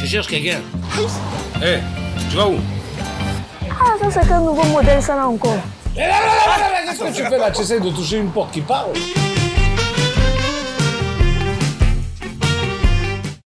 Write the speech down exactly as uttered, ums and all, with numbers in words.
Tu cherches quelqu'un? Hé, hey, tu vas où? Ah, ça c'est quel nouveau modèle ça là encore? Qu'est-ce que tu fais là? Tu essaies de toucher une porte qui parle?